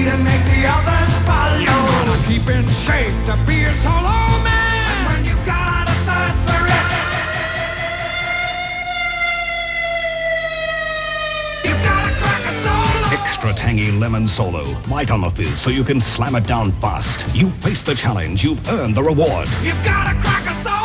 to make the others follow. You wanna keep in shape to be a solo man. And when you got a thirst for it, you've gotta crack a solo. Extra tangy lemon solo. Light on the fizz so you can slam it down fast. You face the challenge. You've earned the reward. You've gotta crack a solo.